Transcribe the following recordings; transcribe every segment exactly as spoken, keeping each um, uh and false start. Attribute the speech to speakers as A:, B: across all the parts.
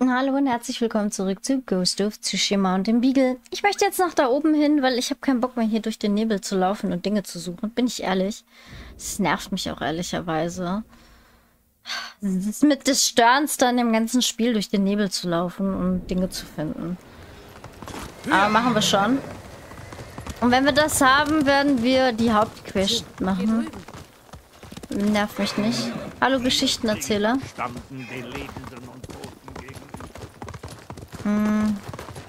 A: Hallo und herzlich willkommen zurück zu Ghost of Tsushima und dem Beagle. Ich möchte jetzt nach da oben hin, weil ich habe keinen Bock mehr hier durch den Nebel zu laufen und Dinge zu suchen. Bin ich ehrlich. Das nervt mich auch ehrlicherweise. Das ist mit des Störendste an dem ganzen Spiel, durch den Nebel zu laufen und Dinge zu finden. Aber machen wir schon. Und wenn wir das haben, werden wir die Hauptquest machen. Nervt mich nicht. Hallo Geschichtenerzähler. Hm.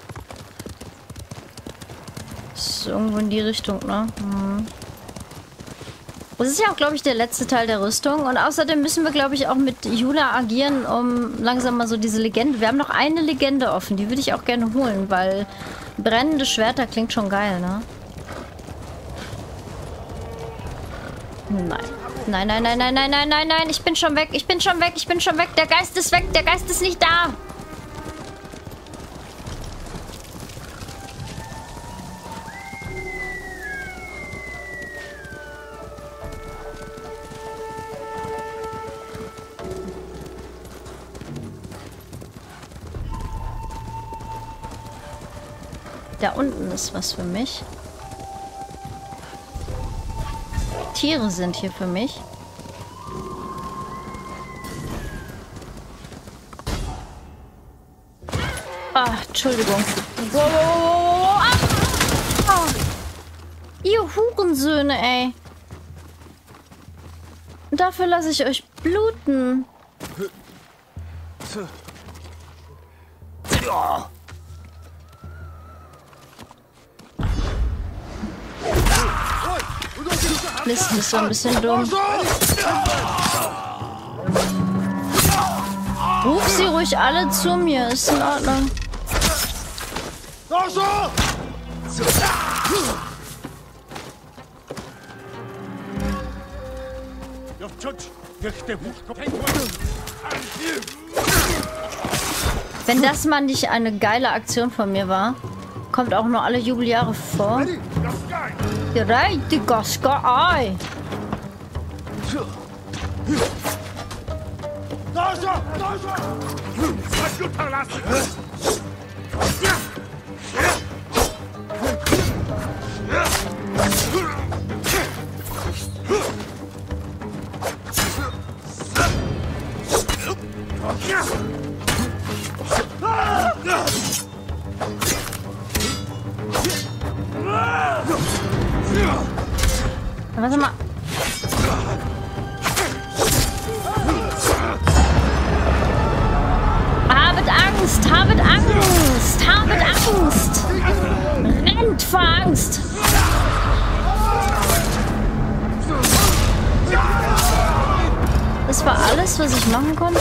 A: Ist irgendwo in die Richtung, ne? Hm. Das ist ja auch, glaube ich, der letzte Teil der Rüstung. Und außerdem müssen wir, glaube ich, auch mit Yula agieren, um langsam mal so diese Legende... Wir haben noch eine Legende offen, die würde ich auch gerne holen, weil brennende Schwerter klingt schon geil, ne? Nein. Nein, nein, nein, nein, nein, nein, nein, nein. Ich bin schon weg, ich bin schon weg, ich bin schon weg. Der Geist ist weg, der Geist ist nicht da. Da unten ist was für mich. Tiere sind hier für mich. Ah, Entschuldigung. Wow, wow, wow, wow. Ah. Ihr Hurensöhne, ey. Dafür lasse ich euch bluten. Ja. Mist, ist so ein bisschen dumm. Ruf sie ruhig alle zu mir, ist in Ordnung. Wenn das mal nicht eine geile Aktion von mir war, kommt auch noch alle Jubeljahre vor. Gereit die Gaska Ei. Warte mal. Habet Angst, habet Angst, habet Angst. Rennt vor Angst. Das war alles, was ich machen konnte.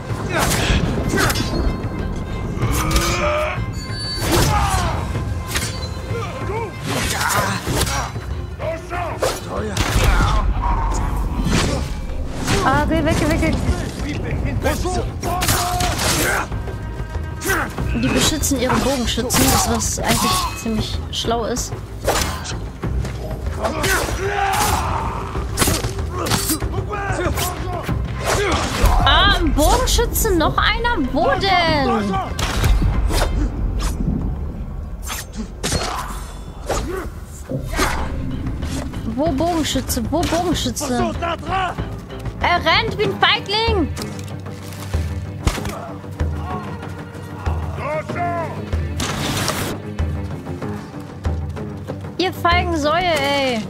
A: Ah, geh weg, geh weg, weg. Die beschützen ihre Bogenschützen, das was eigentlich ziemlich schlau ist. Ah, ein Bogenschütze, noch einer? Wo denn? Wo Bogenschütze? Wo Bogenschütze? Er rennt wie ein Feigling! Ihr feigen Säue, ey!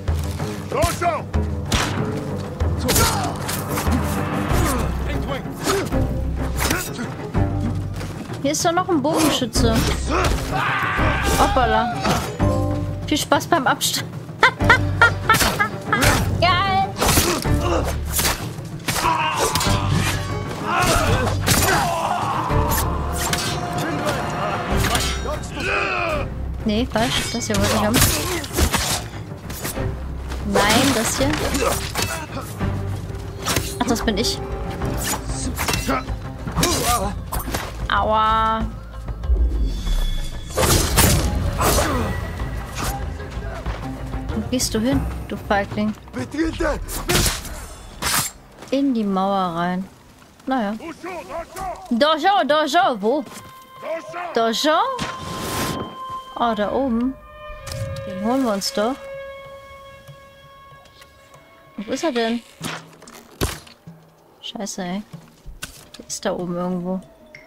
A: Hier ist doch noch ein Bogenschütze. Hoppala. Viel Spaß beim Abstand. Geil! Nee, falsch. Das hier wollte ich haben. Nein, das hier. Ach, das bin ich. Aua. Wo gehst du hin, du Feigling? In die Mauer rein. Naja. Dojo, Dojo, wo? Dojo? Oh, da oben. Den holen wir uns doch. Wo ist er denn? Scheiße, ey. Der ist da oben irgendwo.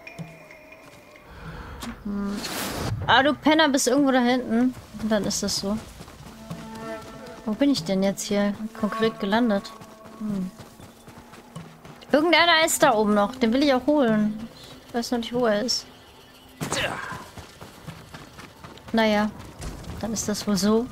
A: Hm. Ah, du Penner bist irgendwo da hinten. Und dann ist das so. Wo bin ich denn jetzt hier konkret gelandet? Hm. Irgendeiner ist da oben noch. Den will ich auch holen. Ich weiß noch nicht, wo er ist. Naja. Dann ist das wohl so.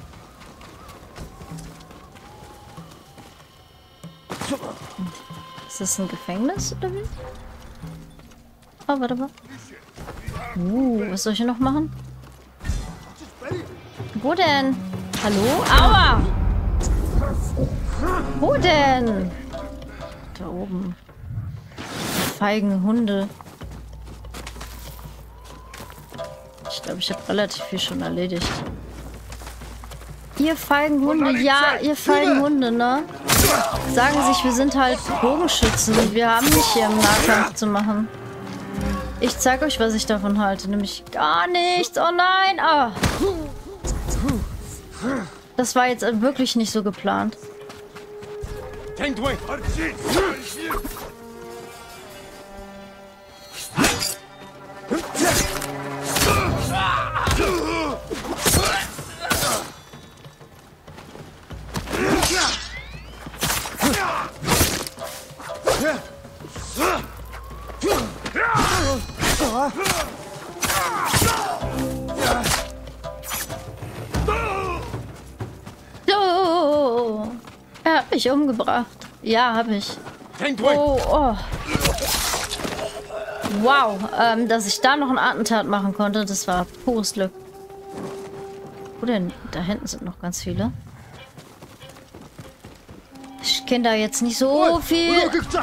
A: Hm. Ist das ein Gefängnis oder wie? Oh, warte mal. Uh, was soll ich hier noch machen? Wo denn? Hallo? Aua! Wo denn? Da oben. Die feigen Hunde. Ich glaube, ich habe relativ viel schon erledigt. Ihr feigen Hunde, ja, ihr feigen Hunde, ne? Sagen sich, wir sind halt Bogenschützen. Wir haben nicht hier im Nahkampf zu machen. Ich zeige euch, was ich davon halte. Nämlich gar nichts. Oh nein! Ah. Das war jetzt wirklich nicht so geplant. So. Er hat mich umgebracht. Ja, habe ich. Oh, oh. Wow, ähm, dass ich da noch ein Attentat machen konnte, das war pures Glück. Wo denn? Da hinten sind noch ganz viele. Ich kenne da jetzt nicht so viel.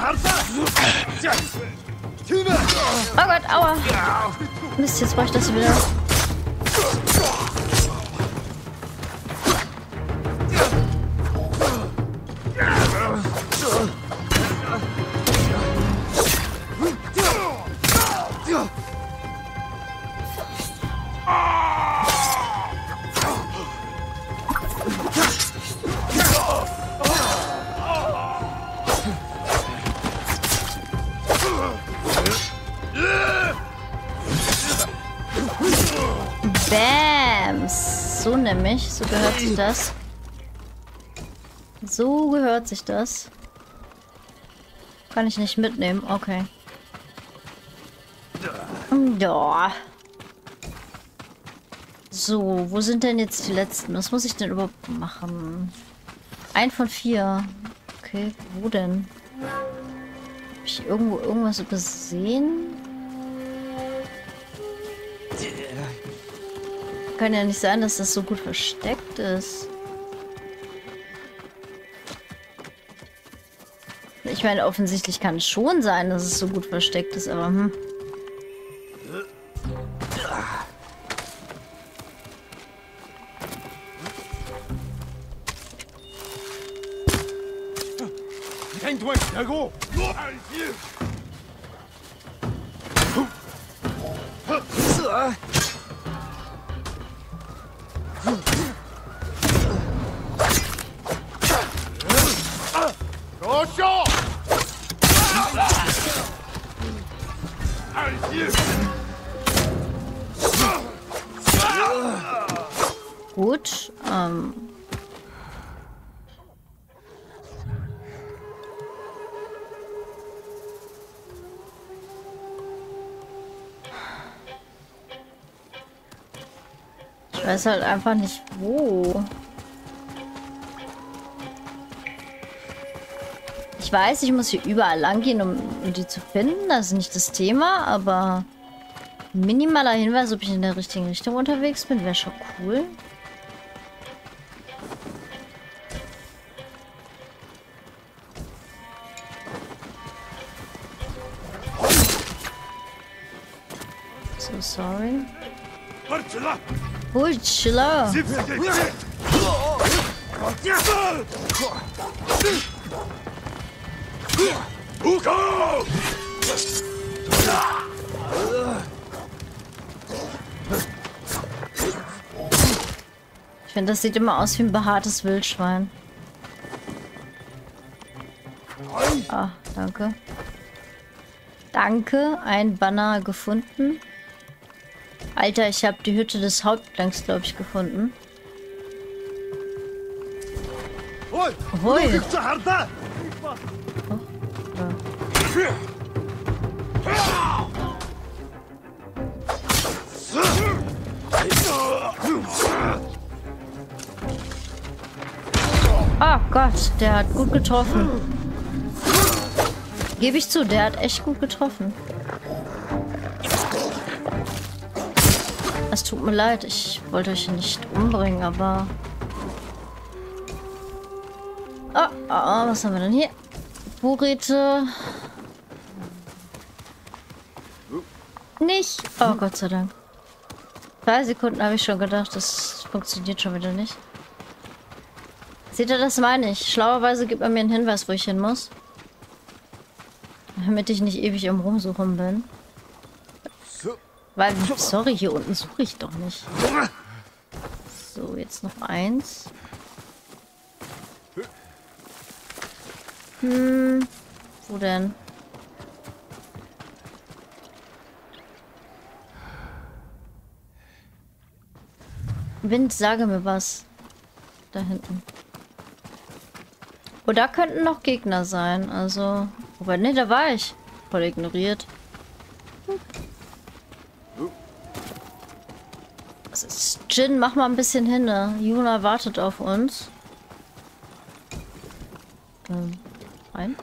A: Oh Gott, aua. Mist, jetzt brauche ich das wieder. Bams. So nämlich. So gehört sich das. So gehört sich das. Kann ich nicht mitnehmen. Okay. Ja. So, wo sind denn jetzt die letzten? Was muss ich denn überhaupt machen? Ein von vier. Okay, wo denn? Habe ich irgendwo irgendwas übersehen? Kann ja nicht sein, dass das so gut versteckt ist. Ich meine, offensichtlich kann es schon sein, dass es so gut versteckt ist, aber hm. Gut, ähm... ich weiß halt einfach nicht, wo. Ich weiß, ich muss hier überall lang gehen, um, um die zu finden. Das ist nicht das Thema, aber minimaler Hinweis, ob ich in der richtigen Richtung unterwegs bin, wäre schon cool. So sorry. Hutschla. Ich finde, das sieht immer aus wie ein behaartes Wildschwein. Ah, danke. Danke, ein Banner gefunden. Alter, ich habe die Hütte des Hauptplanks, glaube ich, gefunden. Hoi! Oh, da. Oh Gott, der hat gut getroffen. Gebe ich zu, der hat echt gut getroffen. Es tut mir leid, ich wollte euch nicht umbringen, aber... Oh, oh, oh, was haben wir denn hier? Vorräte. Nicht. Oh, Gott sei Dank. Zwei Sekunden habe ich schon gedacht, das funktioniert schon wieder nicht. Seht ihr, das meine ich. Schlauerweise gibt er mir einen Hinweis, wo ich hin muss. Damit ich nicht ewig im Rumsuchen bin. Weil, sorry, hier unten suche ich doch nicht. So, jetzt noch eins. Hm, wo denn? Wind, sage mir was. Da hinten. Oh, da könnten noch Gegner sein. Also. Wobei, ne, da war ich. Voll ignoriert. Was ist? Jin, mach mal ein bisschen hin, ne? Yuna wartet auf uns. Ähm, rein.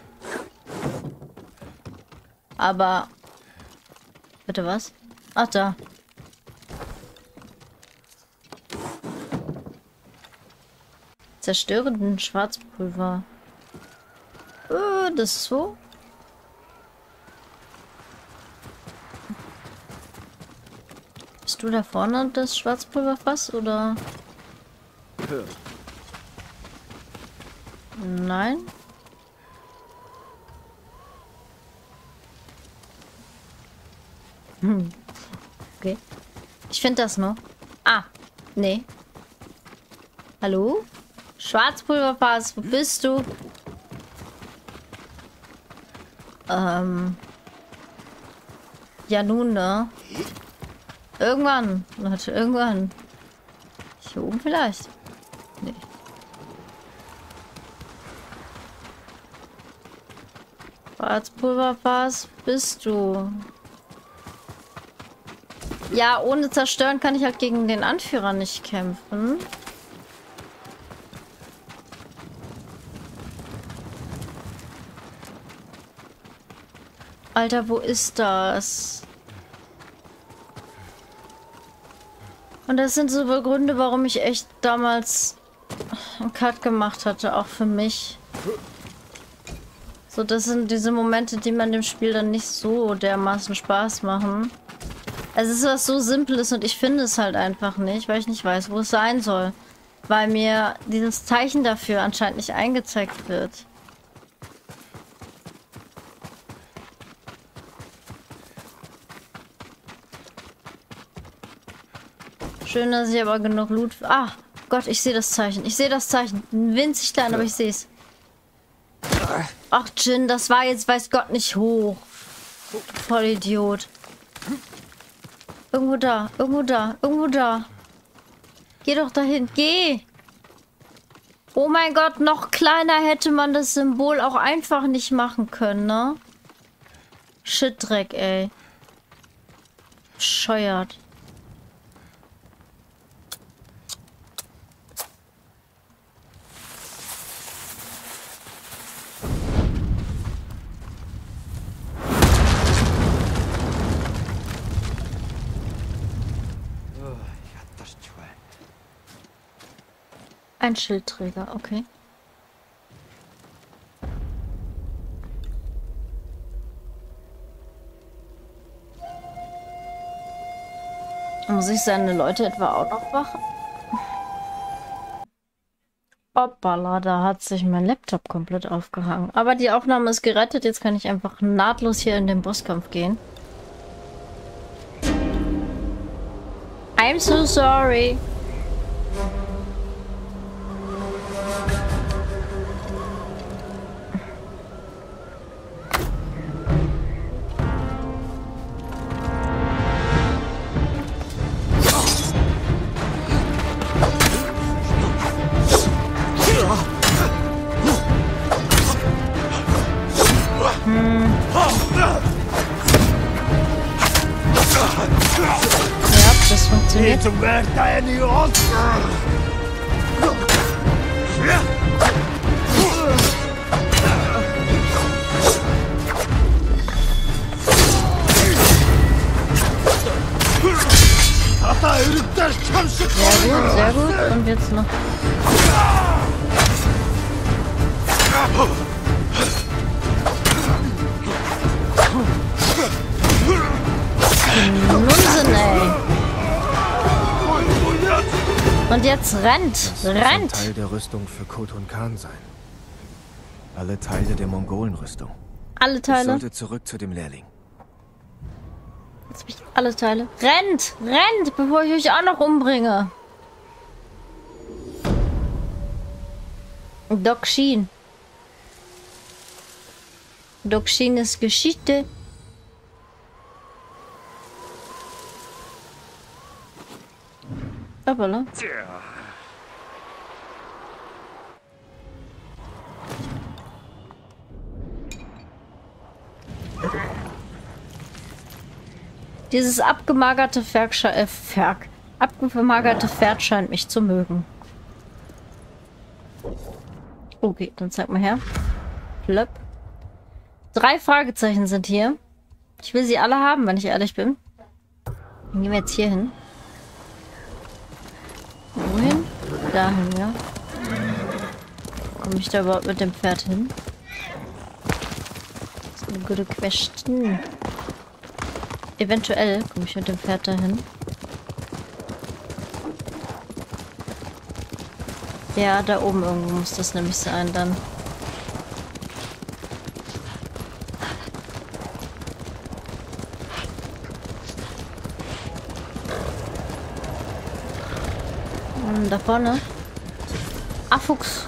A: Aber. Bitte was? Ach, da. Zerstörenden Schwarzpulver. Äh, das ist so. Bist du da vorne das Schwarzpulverfass oder? Nein. Hm. Okay. Ich finde das noch. Ah, nee. Hallo? Schwarzpulverfass, wo bist du? Ähm. Ja nun, ne? Irgendwann. Leute, irgendwann. Hier oben vielleicht. Nee. Schwarzpulverfass, bist du? Ja, ohne zerstören kann ich halt gegen den Anführer nicht kämpfen. Alter, wo ist das? Und das sind so Gründe, warum ich echt damals einen Cut gemacht hatte, auch für mich. So, das sind diese Momente, die man dem Spiel dann nicht so dermaßen Spaß machen. Es ist was so Simples und ich finde es halt einfach nicht, weil ich nicht weiß, wo es sein soll. Weil mir dieses Zeichen dafür anscheinend nicht eingezeigt wird. Schön, dass ich aber genug Loot... Ah, Gott, ich sehe das Zeichen. Ich sehe das Zeichen. Winzig klein, aber ich sehe es. Ach, Jin, das war jetzt, weiß Gott, nicht hoch. Voll Idiot. Irgendwo da, irgendwo da, irgendwo da. Geh doch dahin, geh! Oh mein Gott, noch kleiner hätte man das Symbol auch einfach nicht machen können, ne? Shit-Dreck, ey. Bescheuert. Ein Schildträger, okay. Muss ich seine Leute etwa auch noch machen? Hoppala, da hat sich mein Laptop komplett aufgehangen. Aber die Aufnahme ist gerettet. Jetzt kann ich einfach nahtlos hier in den Bosskampf gehen. I'm so sorry. Hm. Ja, das funktioniert. Sehr gut, sehr gut. Und jetzt noch. Nunsen, ey. Und jetzt rennt, rennt.
B: Teil der Rüstung für Khotun Khan sein. Alle Teile der Mongolenrüstung.
A: Alle Teile.
B: Ich sollte zurück zu dem Lehrling.
A: Jetzt bin ich alle Teile. Rennt, rennt, bevor ich euch auch noch umbringe. Doc Sheen. Doc Sheen ist Geschichte. Hoppala. Dieses abgemagerte Pferd, äh, Pferd, abgemagerte Pferd scheint mich zu mögen. Okay, dann zeig mal her. Flöpp. Drei Fragezeichen sind hier. Ich will sie alle haben, wenn ich ehrlich bin. Dann gehen wir jetzt hier hin. Wohin? Dahin, ja. Komme ich da überhaupt mit dem Pferd hin? Das ist eine gute Question. Eventuell komme ich mit dem Pferd dahin. Ja, da oben irgendwo muss das nämlich sein dann. Hm, da vorne. Ah, Fuchs.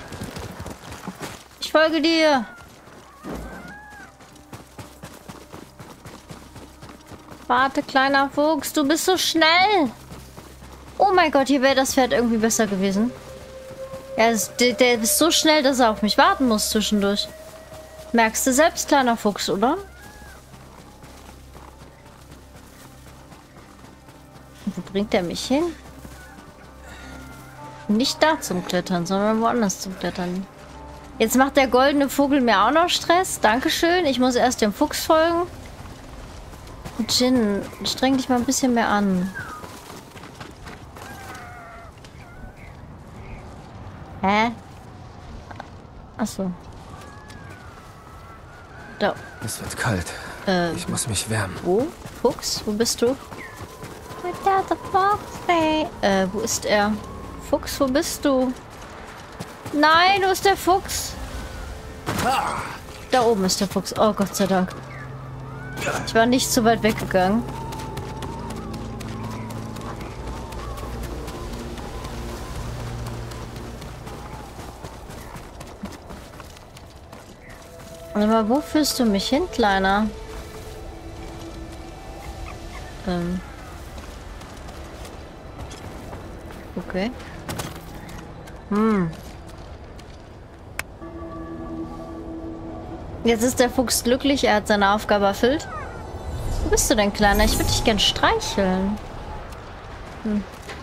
A: Ich folge dir. Warte, kleiner Fuchs, du bist so schnell. Oh mein Gott, hier wäre das Pferd irgendwie besser gewesen. Er ist, der, der ist so schnell, dass er auf mich warten muss zwischendurch. Merkst du selbst, kleiner Fuchs, oder? Wo bringt er mich hin? Nicht da zum Klettern, sondern woanders zum Klettern. Jetzt macht der goldene Vogel mir auch noch Stress. Dankeschön. Ich muss erst dem Fuchs folgen. Jin, streng dich mal ein bisschen mehr an. Hä? Achso. Da.
B: Es wird kalt.
A: Äh,
B: ich muss mich wärmen.
A: Wo? Fuchs? Wo bist du? Äh, wo ist er? Fuchs, wo bist du? Nein, wo ist der Fuchs? Da oben ist der Fuchs. Oh, Gott sei Dank. Ich war nicht so weit weggegangen. Aber wo führst du mich hin, Kleiner? Ähm. Okay. Hm. Jetzt ist der Fuchs glücklich, er hat seine Aufgabe erfüllt. Wo bist du denn, Kleiner? Ich würde dich gern streicheln. Hm.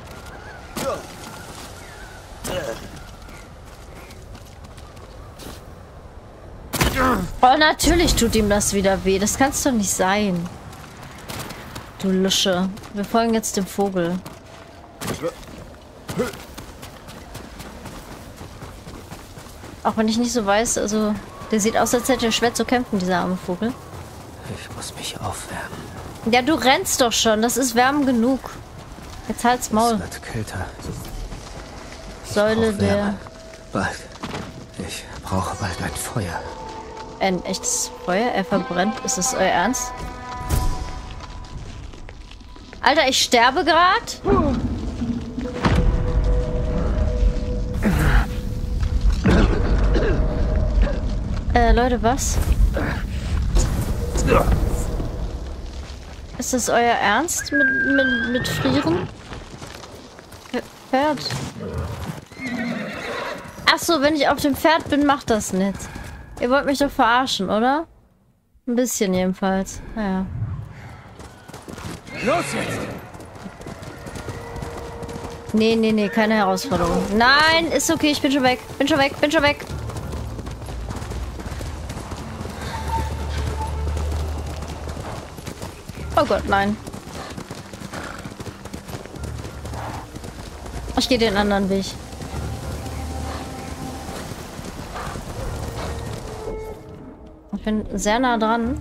A: Oh, natürlich tut ihm das wieder weh. Das kann's doch nicht sein. Du Lusche. Wir folgen jetzt dem Vogel. Auch wenn ich nicht so weiß, also... Der sieht aus, als hätte er schwer zu kämpfen, dieser arme Vogel.
B: Ich muss mich aufwärmen.
A: Ja, du rennst doch schon. Das ist Wärme genug. Jetzt halt's Maul.
B: Es wird kälter.
A: Säule der
B: Bald. Ich brauche bald ein Feuer.
A: Ein echtes Feuer? Er verbrennt? Ist es euer Ernst? Alter, ich sterbe gerade? Äh, Leute, was? Ist das euer Ernst mit, mit, mit Frieren? Pferd. Achso, wenn ich auf dem Pferd bin, macht das nicht. Ihr wollt mich doch verarschen, oder? Ein bisschen jedenfalls. Naja.
B: Los jetzt!
A: Nee, nee, nee, keine Herausforderung. Nein, ist okay, ich bin schon weg. Bin schon weg, bin schon weg. Oh Gott, nein. Ich gehe den anderen Weg. Ich bin sehr nah dran.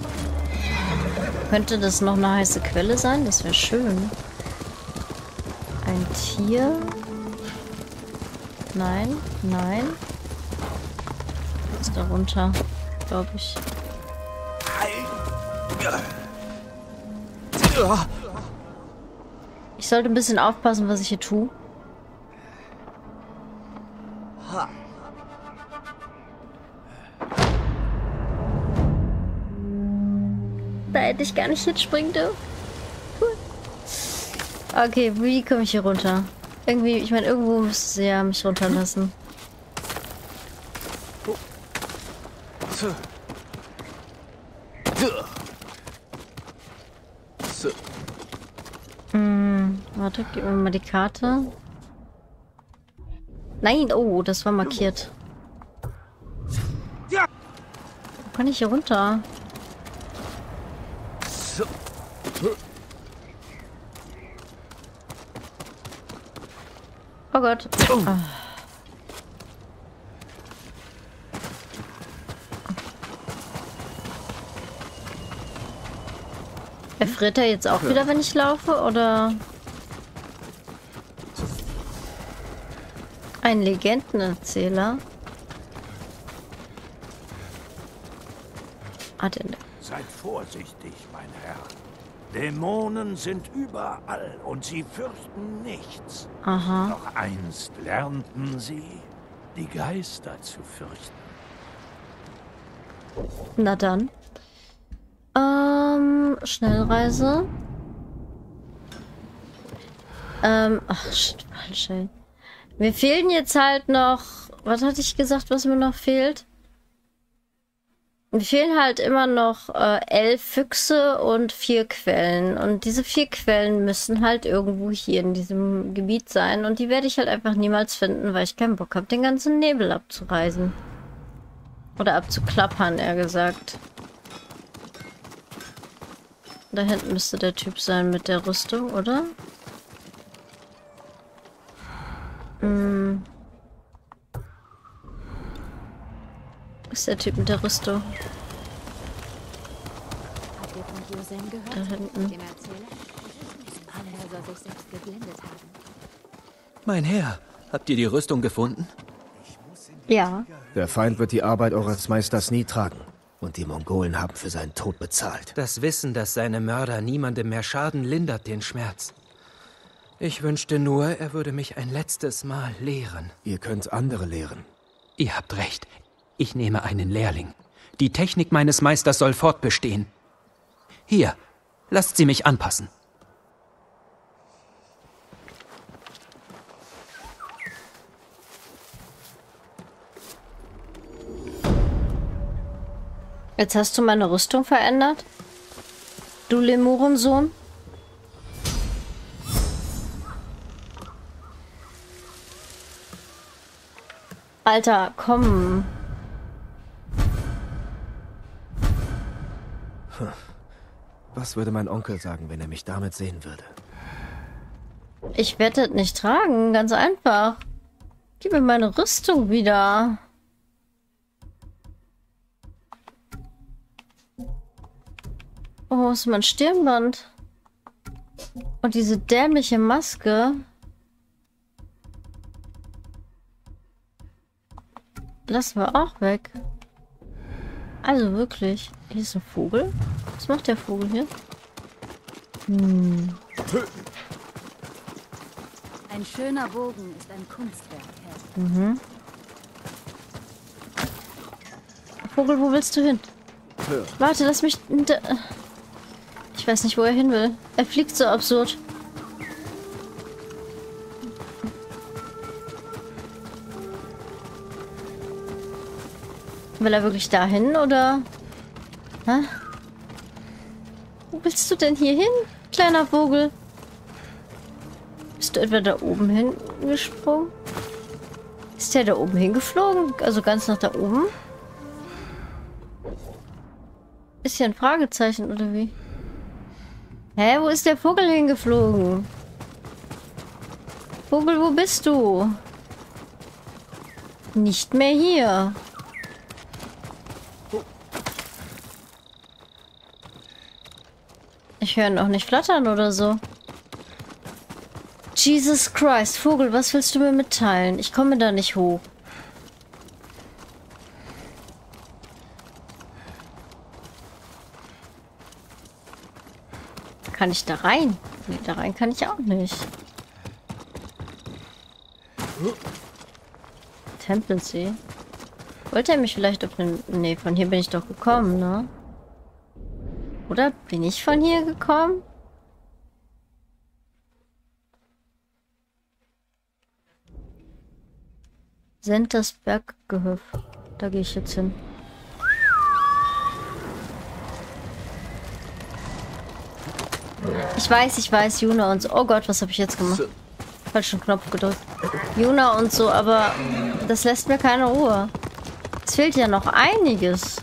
A: Könnte das noch eine heiße Quelle sein? Das wäre schön. Ein Tier? Nein, nein. Was ist da runter? Glaube ich. Ich sollte ein bisschen aufpassen, was ich hier tue. Da hätte ich gar nicht hinspringen dürfen. Cool. Okay, wie komme ich hier runter? Irgendwie, ich meine, irgendwo müsste sie ja mich runterlassen. Hm, warte, gib mir mal die Karte. Nein, oh, das war markiert. Wo kann ich hier runter? Oh Gott. Oh. Erfriert er jetzt auch wieder, wenn ich laufe, oder? Ein Legendenerzähler? Ah, den.
C: Seid vorsichtig, mein Herr. Dämonen sind überall und sie fürchten nichts.
A: Aha.
C: Doch einst lernten sie, die Geister zu fürchten.
A: Na dann. Ähm, Schnellreise. Ähm, ach, shit, falsch, ey. Mir fehlen jetzt halt noch... Was hatte ich gesagt, was mir noch fehlt? Mir fehlen halt immer noch äh, elf Füchse und vier Quellen. Und diese vier Quellen müssen halt irgendwo hier in diesem Gebiet sein. Und die werde ich halt einfach niemals finden, weil ich keinen Bock habe, den ganzen Nebel abzureisen. Oder abzuklappern, eher gesagt. Da hinten müsste der Typ sein mit der Rüstung, oder? Hm. Ist der Typ mit der Rüstung?
D: Habt ihr von Josen gehört?
A: Da hinten.
D: Dem Erzähler? Er soll sich selbst geblendet haben.
E: Mein Herr, habt ihr die Rüstung gefunden?
A: Ja.
B: Der Feind wird die Arbeit eures Meisters nie tragen. Und die Mongolen haben für seinen Tod bezahlt.
E: Das Wissen, dass seine Mörder niemandem mehr schaden, lindert den Schmerz. Ich wünschte nur, er würde mich ein letztes Mal lehren.
B: Ihr könnt andere lehren.
E: Ihr habt recht. Ich nehme einen Lehrling. Die Technik meines Meisters soll fortbestehen. Hier, lasst sie mich anpassen.
A: Jetzt hast du meine Rüstung verändert? Du Lemurensohn? Alter, komm.
B: Was würde mein Onkel sagen, wenn er mich damit sehen würde?
A: Ich werde das nicht tragen, ganz einfach. Gib mir meine Rüstung wieder. Oh, wo ist mein Stirnband? Und diese dämliche Maske. lassen wir auch weg. Also wirklich. Hier ist ein Vogel. Was macht der Vogel hier? Hm.
D: Ein schöner Bogen ist ein Kunstwerk. Herr.
A: Mhm. Vogel, wo willst du hin? Warte, lass mich... Ich weiß nicht, wo er hin will. Er fliegt so absurd. Will er wirklich dahin, oder? Hä? Wo willst du denn hier hin, kleiner Vogel? Bist du etwa da oben hingesprungen? Ist der da oben hingeflogen? Also ganz nach da oben? Ist hier ein Fragezeichen, oder wie? Hä, wo ist der Vogel hingeflogen? Vogel, wo bist du? Nicht mehr hier. Ich höre ihn auch nicht flattern oder so. Jesus Christ, Vogel, was willst du mir mitteilen? Ich komme da nicht hoch. Kann ich da rein? Nee, da rein kann ich auch nicht. Tempelsee. Wollte er mich vielleicht auf den... Nee, von hier bin ich doch gekommen, ne? Oder bin ich von hier gekommen? Senters Berggehöft. Da gehe ich jetzt hin. Ich weiß, ich weiß, Juna und so. Oh Gott, was habe ich jetzt gemacht? Falschen Knopf gedrückt. Juna und so, aber das lässt mir keine Ruhe. Es fehlt ja noch einiges.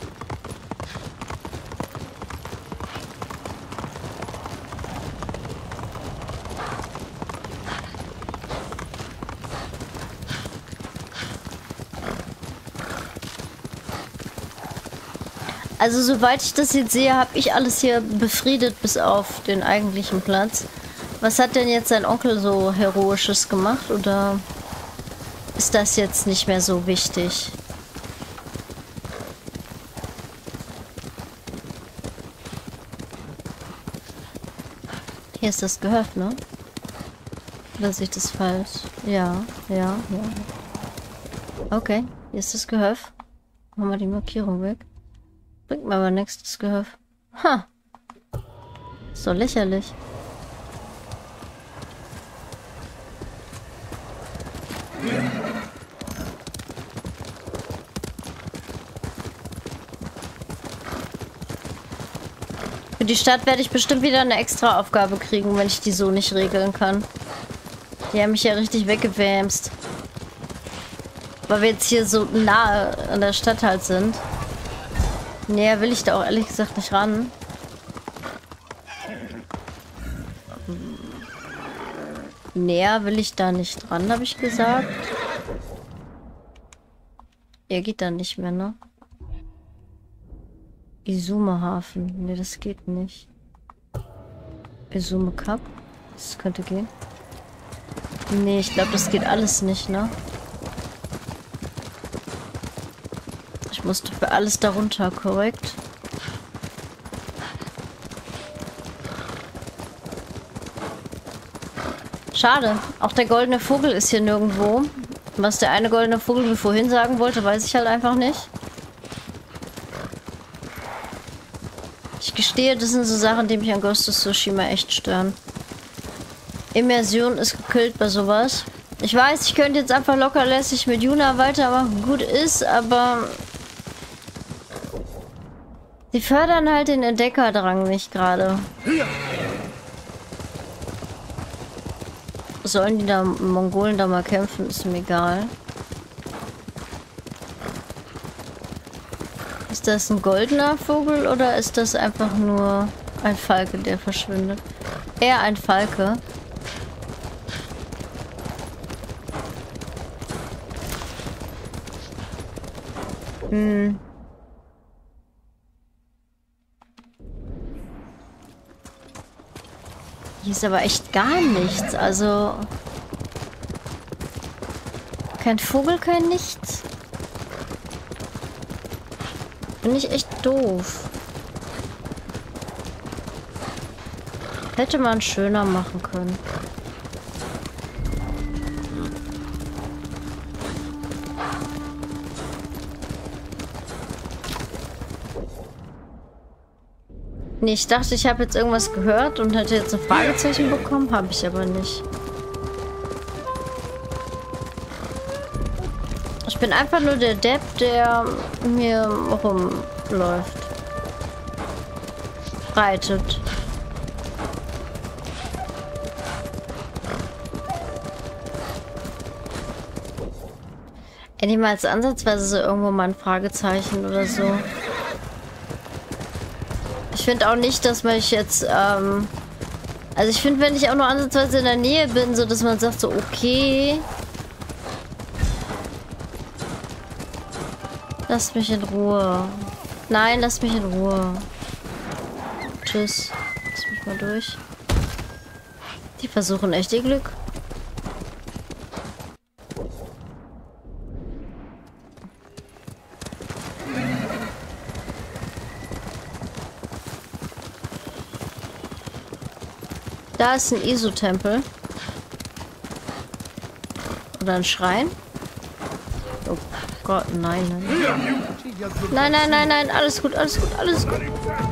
A: Also soweit ich das jetzt sehe, habe ich alles hier befriedet bis auf den eigentlichen Platz. Was hat denn jetzt sein Onkel so Heroisches gemacht? Oder ist das jetzt nicht mehr so wichtig? Hier ist das Gehöft, ne? Oder sehe ich das falsch? Ja, ja, ja. Okay, hier ist das Gehöft. Machen wir die Markierung weg. Bringt mir aber nichts, das Gehöft. Ha! Ist doch lächerlich. Für die Stadt werde ich bestimmt wieder eine extra Aufgabe kriegen, wenn ich die so nicht regeln kann. Die haben mich ja richtig weggewämst. Weil wir jetzt hier so nahe an der Stadt halt sind. Näher will ich da auch ehrlich gesagt nicht ran. Näher will ich da nicht ran, habe ich gesagt. Er geht da nicht mehr, ne? Izume Hafen. Ne, das geht nicht. Izume Cup. Das könnte gehen. Ne, ich glaube, das geht alles nicht, ne? Ich musste für alles darunter, korrekt? Schade. Auch der goldene Vogel ist hier nirgendwo. Was der eine goldene Vogel mir vorhin sagen wollte, weiß ich halt einfach nicht. Ich gestehe, das sind so Sachen, die mich an Ghost of Tsushima echt stören. Immersion ist gekillt bei sowas. Ich weiß, ich könnte jetzt einfach lockerlässig mit Yuna weitermachen. Gut ist, aber... Die fördern halt den Entdeckerdrang nicht gerade. Sollen die da Mongolen da mal kämpfen, ist mir egal. Ist das ein goldener Vogel oder ist das einfach nur ein Falke, der verschwindet? Eher ein Falke. Hm. Hier ist aber echt gar nichts. Also... Kein Vogel, kein Nichts. Bin ich echt doof. Hätte man schöner machen können. Nee, ich dachte, ich habe jetzt irgendwas gehört und hätte jetzt ein Fragezeichen bekommen. Habe ich aber nicht. Ich bin einfach nur der Depp, der mir rumläuft. Reitet. Niemals ansatzweise so irgendwo mal ein Fragezeichen oder so. Ich finde auch nicht, dass man ich jetzt, ähm... Also ich finde, wenn ich auch nur ansatzweise in der Nähe bin, so dass man sagt so, okay... Lasst mich in Ruhe. Nein, lasst mich in Ruhe. Tschüss. Lass mich mal durch. Die versuchen echt ihr Glück. Da ist ein Isu-Tempel. Oder ein Schrein. Oh Gott, nein, nein. Nein, nein, nein, nein. Alles gut, alles gut, alles gut.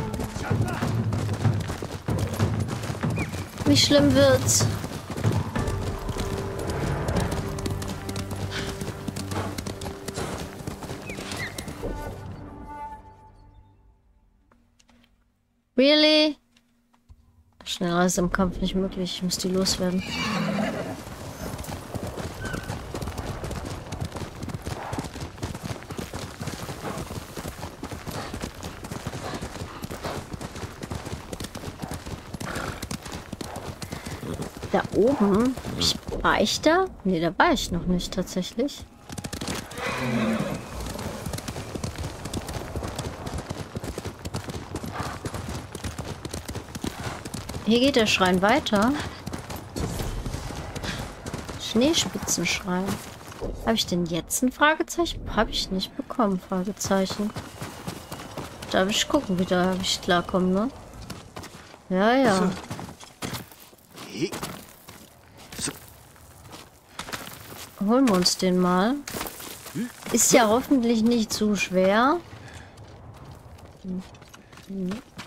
A: Wie schlimm wird's? Really? Schneller ist im Kampf nicht möglich. Ich muss die loswerden. Da oben? Ich, war ich da? Nee, da war ich noch nicht tatsächlich. Hier geht der Schrein weiter. Schneespitzenschrein. Habe ich denn jetzt ein Fragezeichen? Habe ich nicht bekommen, Fragezeichen. Darf ich gucken, wie da ich klarkomme, ne? Ja, ja. Holen wir uns den mal. Ist ja hoffentlich nicht zu schwer. Hm.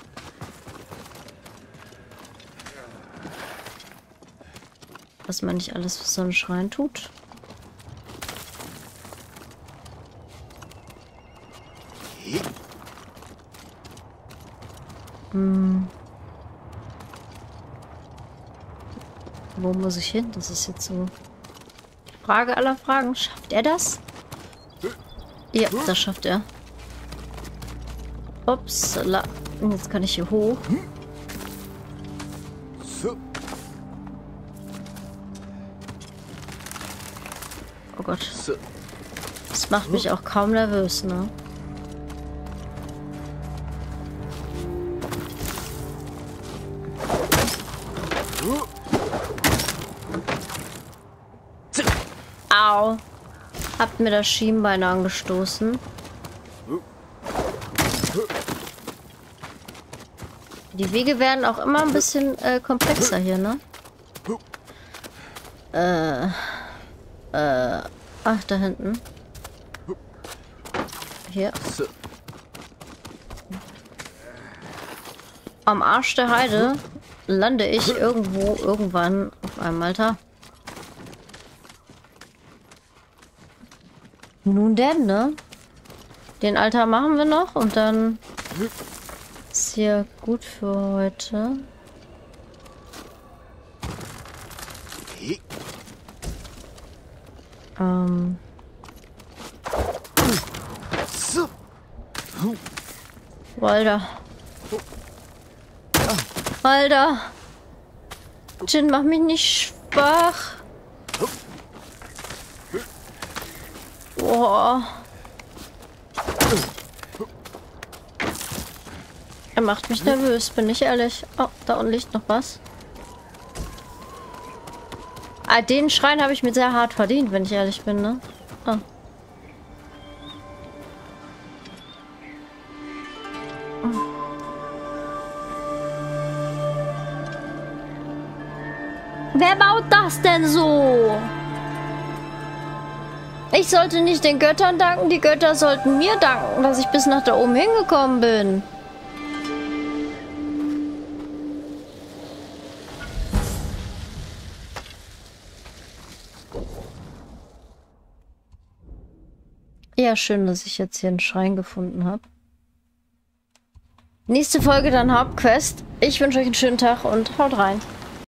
A: Was man nicht alles für so einen Schrein tut. Hm. Wo muss ich hin? Das ist jetzt so Frage aller Fragen. Schafft er das? Ja, das schafft er. Ups, jetzt kann ich hier hoch. Oh Gott. Das macht mich auch kaum nervös, ne? Au. Habt mir das Schienbein angestoßen. Die Wege werden auch immer ein bisschen äh, komplexer hier, ne? Äh... Äh... Ach, da hinten. Hier. Am Arsch der Heide lande ich irgendwo, irgendwann auf einem Altar. Nun denn, ne? Den Altar machen wir noch und dann ist hier gut für heute. Ähm. Walder. Walder. Jin, mach mich nicht schwach. Boah. Er macht mich nervös, bin ich ehrlich. Oh, da unten liegt noch was. Ah, den Schrein habe ich mir sehr hart verdient, wenn ich ehrlich bin, ne? Oh. Wer baut das denn so? Ich sollte nicht den Göttern danken, die Götter sollten mir danken, dass ich bis nach da oben hingekommen bin. Ja, schön, dass ich jetzt hier einen Schrein gefunden habe. Nächste Folge dann Hauptquest. Ich wünsche euch einen schönen Tag und haut rein.